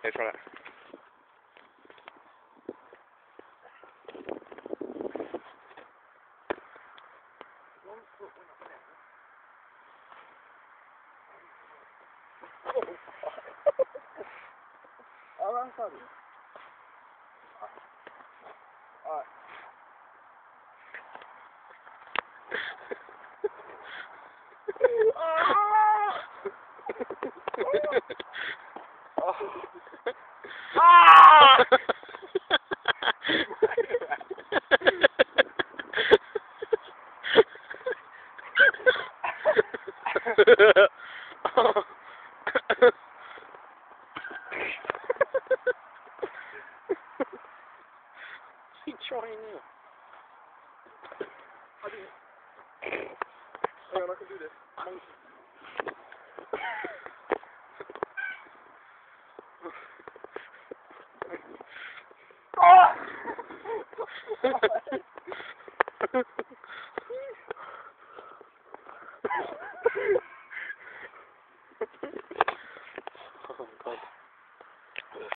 飞出来。He trying now. Hang on, I can do this. Oh, God.